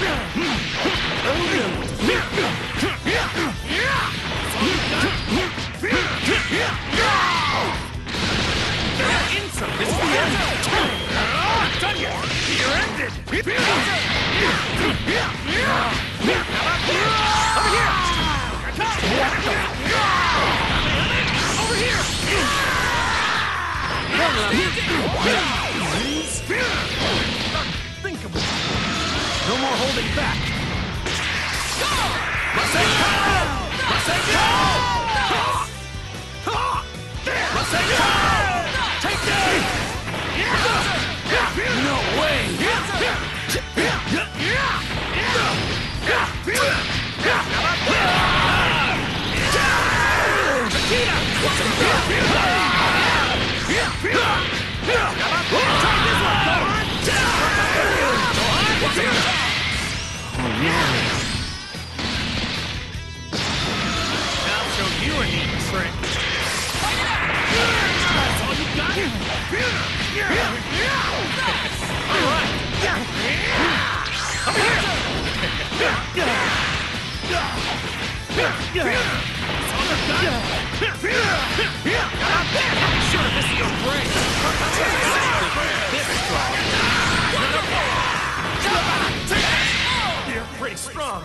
No more holding back. Take it! No way! I'll show you a neat trick. That's all you got? All right. Come here. Sure, this is your brain. You're pretty strong.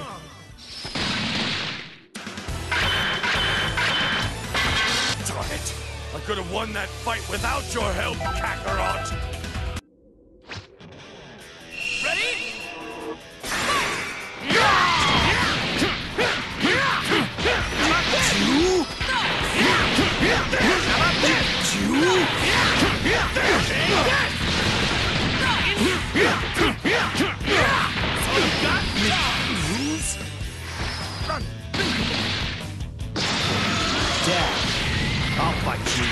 Darn it! I could have won that fight without your help, Kakarot! Ready? Dad, I'll fight you.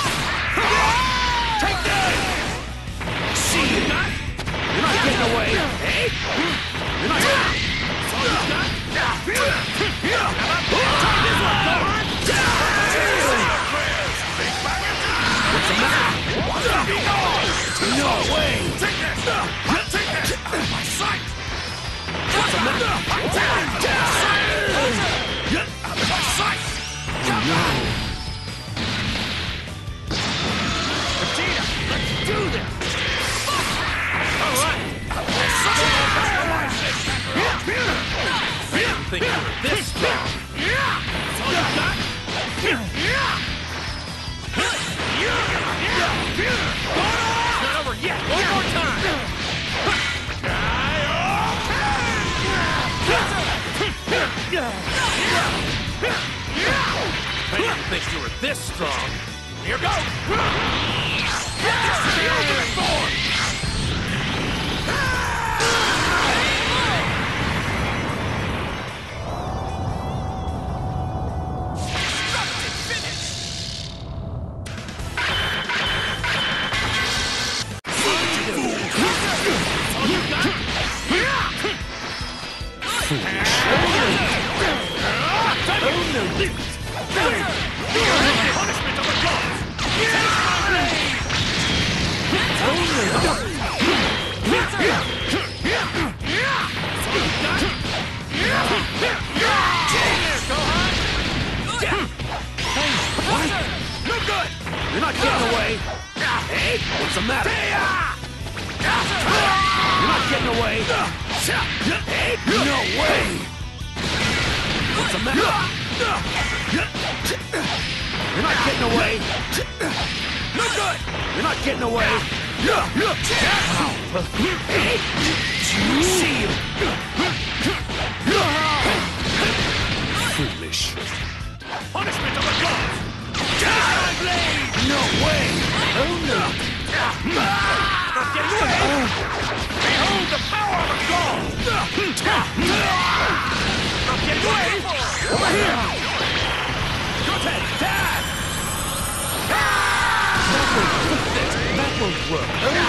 Take that! See you not? You're not getting away. Hey? You're not getting. That's all you got? This one, go on! What's the matter? No way! Take this! Take this! Out of my sight! What's the matter? Out of my sight! Oh no! Vegeta, let's do this! Alright! Didn't think you were this strong! That's all you got? It's not over yet! One more time! I didn't think you were this strong. Here goes! This is the ultimate form! Destructive finish! All you got? Punishment of the gods! Take my blade! What? No good! You're not getting away! Hey, what's the matter? You're not getting away! Hey, no way! What's the matter? You're not getting away! No good! You're not getting away! Hey! See you! Foolish! Punishment of the gods! No way! Oh no! Not getting away! Behold the power of the gods! Not getting away! Over here! Dad! That won't work.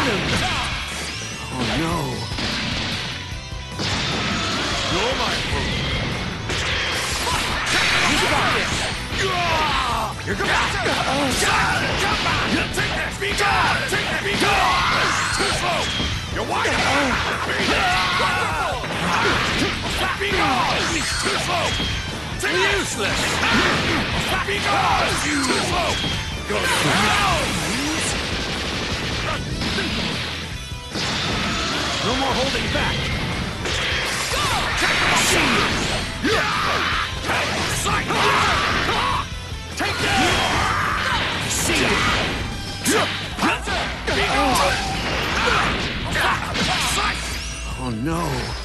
Oh no. You're my fool. You got this. You're going to take this. Be gone. Take that. Be gone. Too slow. You're wide. Wonderful. Too slow! Useless! Be gone! Too slow! Go down! No more holding back! Go! Take that! See you! Be gone! Oh no!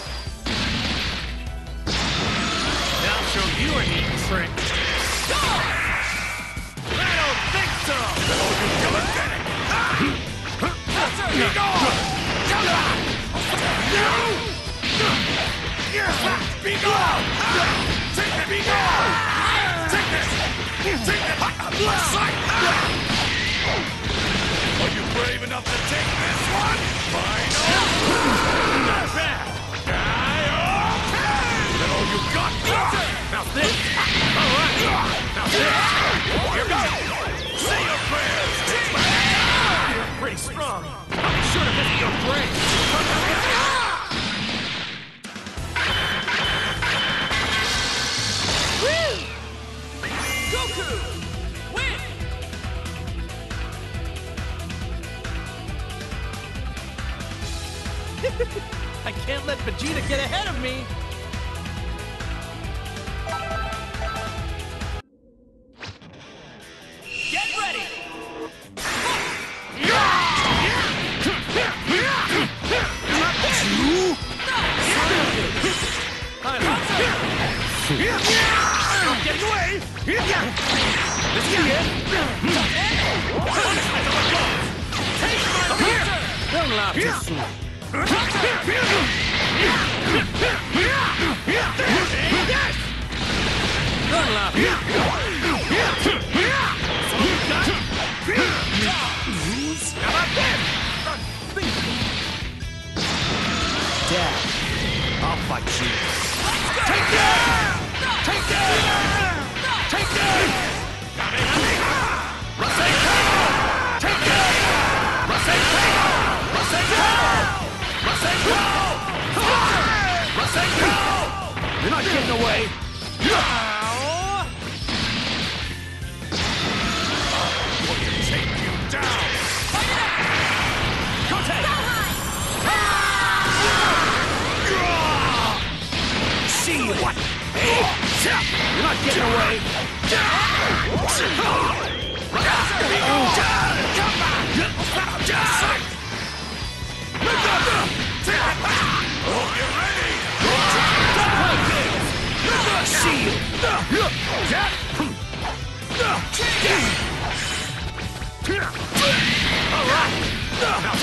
I'll show you a neat trick. Go! I don't think so! Oh, you pathetic! Be gone! Come on! No! Be gone! Take it! Be gone! Take this! Take it! Are you brave enough to take this one? Final! Not bad! Oh, you got me! Now this! Alright! Now this! Here goes! Say your prayers! You're pretty strong. I'll be sure to visit your grave! Woo! Goku! Win! I can't let Vegeta get ahead of me! Get ready! I'm getting away! This is it! Take my hunter! Don't laugh too soon. Don't laugh. How about this? Dad, I'll fight you. Take that! Take that! Take that! Rasengan! Take that! Rasengan! Rasengan! Rasengan! You're not getting away! We'll take you down! See what? Hey! You're not getting away! Hope you're ready! See you! Alright! What's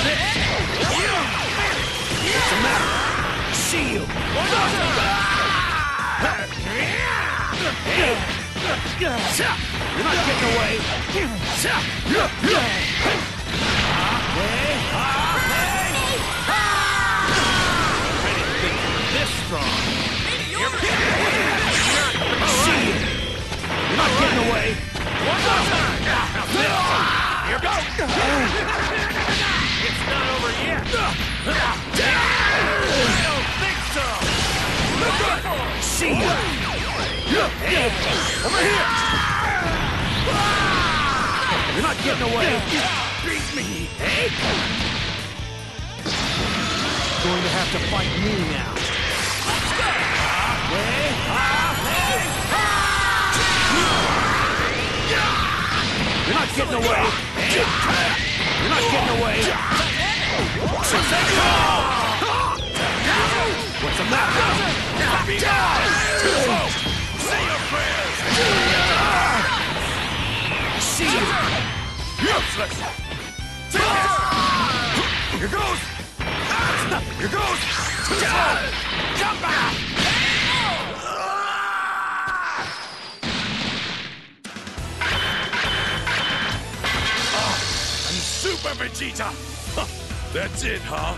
the matter? See you! You're not getting away! This strong! See you! You're not getting away! One more time! Here goes! It's not over yet! I don't think so! See you! Hey! Over here! You're not getting away! Beat me, eh? Going to have to fight me now. Let's go! You're not getting away! You're not getting away! What's the matter? Be gone! Say your prayers! See you! Useless! Here goes! Here goes! Jump back! I'm Super Vegeta! That's it, huh?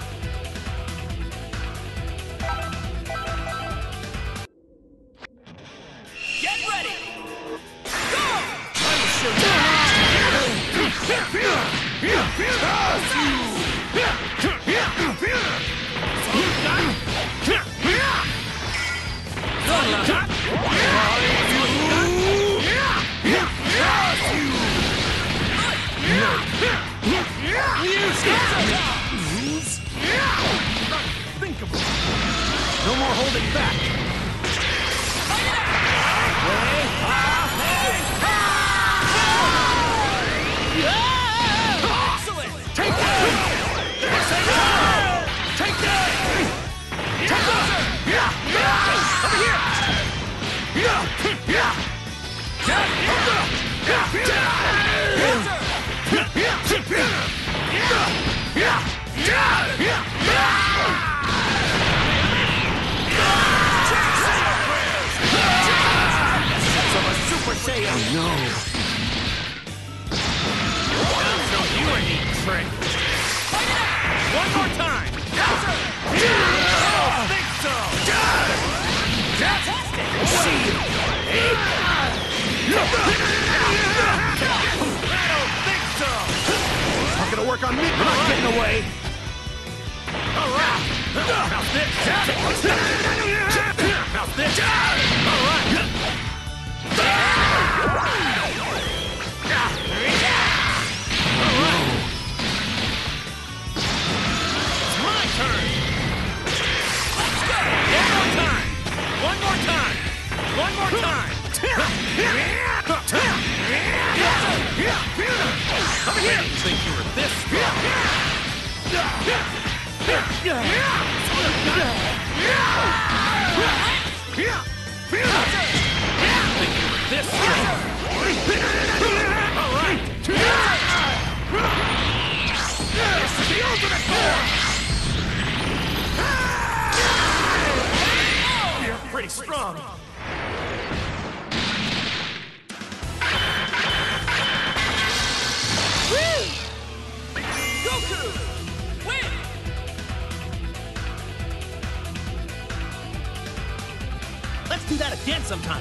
Get ready! Go! Oh no! I'll show you a neat trick. One more time. I don't think so. See you. I don't think so. Not gonna work on me. We're not getting away. All right. How's this? How's this? All right. It's my turn. Let's go. One more time. One more time. Come here. I didn't think you were this strong. This strong. All right. This is the ultimate form. You're pretty strong. Woo! Goku! Win! Let's do that again sometime.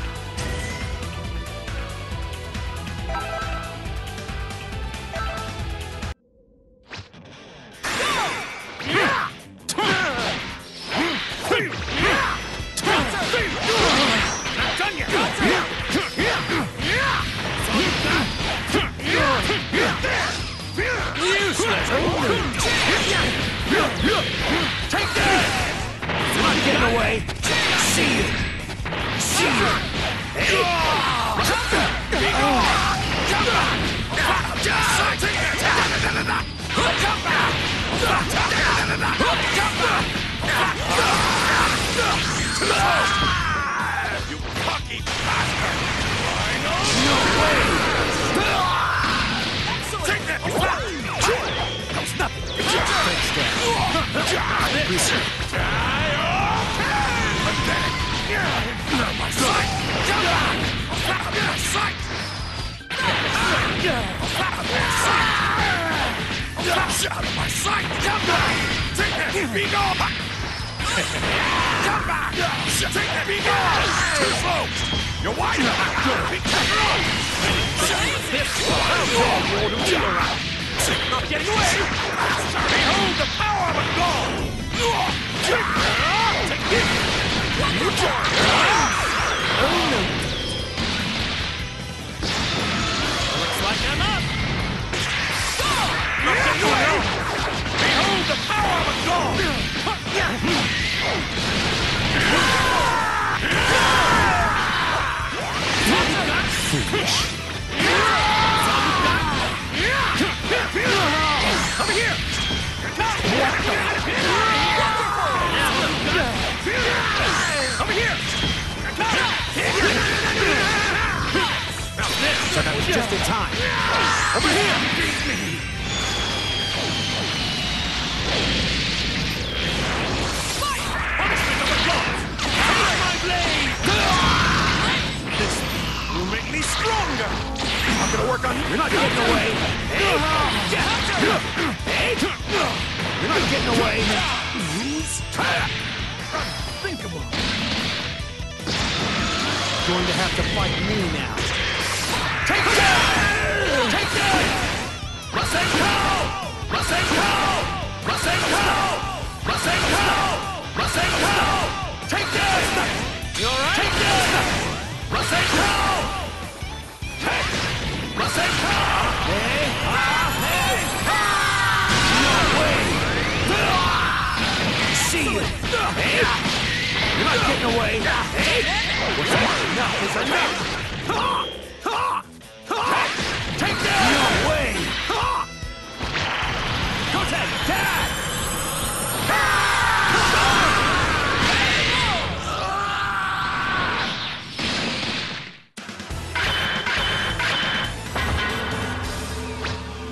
Out of my sight! Come back! Take that! Be gone! Come back! Take that! Be gone! Too slow! You're wide enough! Be careful! This not getting away! Behold the power of a god! Take it! Looks like I'm up! Behold the power of a god! Foolish. Come here! Come here! Now this! So that was just in time. Over here! Beat me! Punishment of the gods! Fire my blade! This will make me stronger! Not gonna work on you. You're not getting away. You're not getting away. unthinkable! Going to have to fight me now. Take that! Take that! Rasenko! Rasenko! Rasenko! Rasenko! Rasenko! Take that! You all right? Take that! Rasenko! Take! Rasenko! Hey! Hey! No way! See you! Hey! You're not getting away. Hey! What's that? Enough is enough. Take that! No way! Go take that!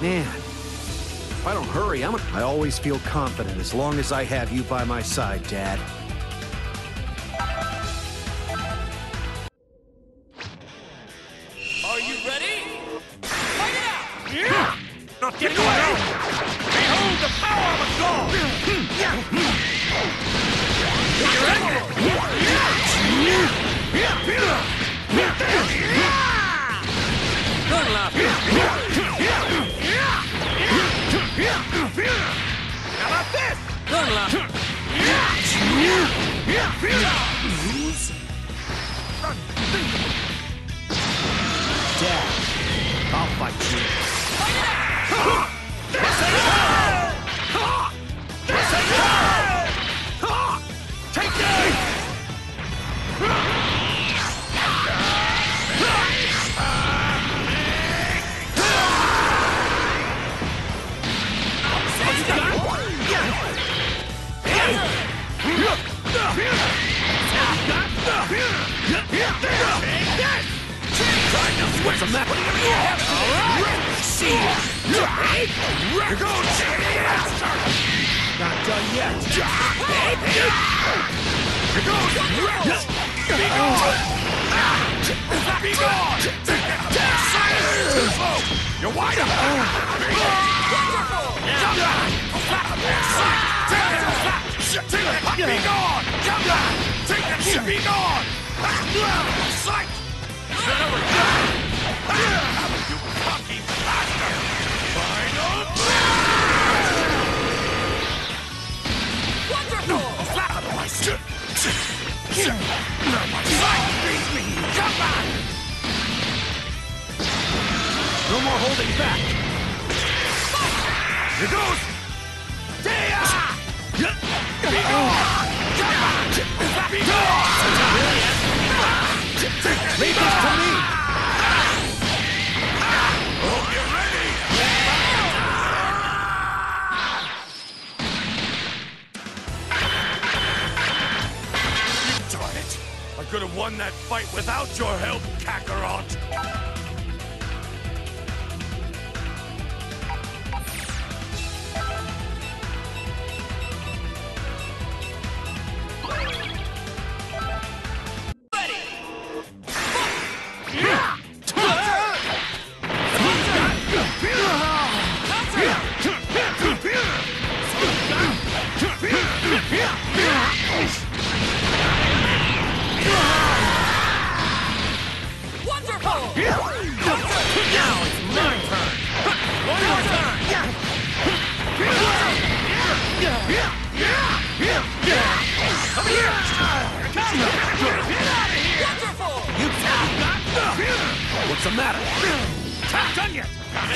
Man, if I don't hurry, I always feel confident as long as I have you by my side, Dad. Are you ready? Fight it out! Yeah! Not getting away! Behold the power of a god! You ready? Good luck! How about this? Good luck! Dad, I'll fight you. Take it! What's the matter? All right! See ya! Here goes! Not done yet. Here goes! Be gone! Be gone! Too slow! You're wide open! Be gone! Take that shit! Be gone! Sight! You cocky bastard! Final wonderful! Flat out of my shit! My sight beats me! Come back! No more holding back. Here goes! Be gone! Be gone! Leave this to me. Hope you're ready! Darn it! I could have won that fight without your help, Kakarot! What's the matter? Not done yet!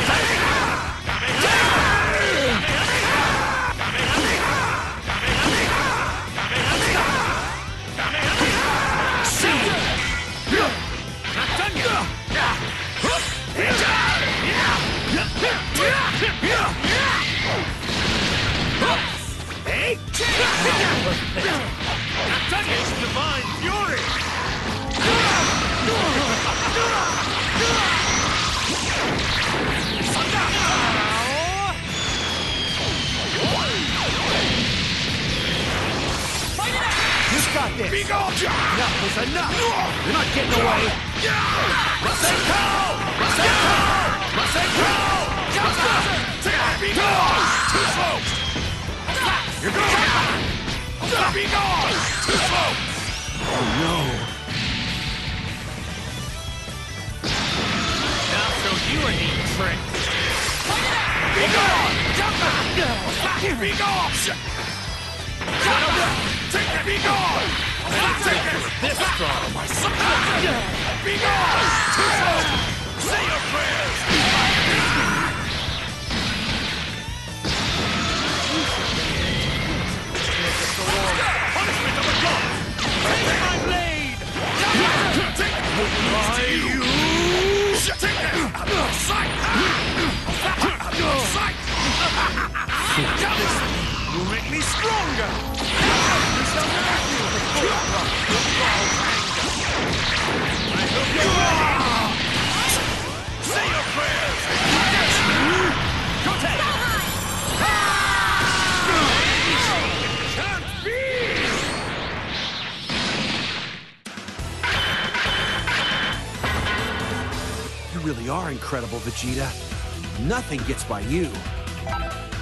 Divine fury! You got this. Be gone! Enough is enough. You're not getting away. Masenko! Masenko! Masenko! Be gone! Too slow! You're gone! Be gone! Too slow! Oh no. Now show you a neat trick. Be gone! Be gone! Take that! Be gone! Take that! This strong! Be gone! Too slow! Say your prayers! Punishment of a god! Take my blade! Take you! Take that! Sight! Sight! You make me stronger! You shall never feel the full wrath of anger! I hope you are! Say your prayers! really are incredible, Vegeta. Nothing gets by you.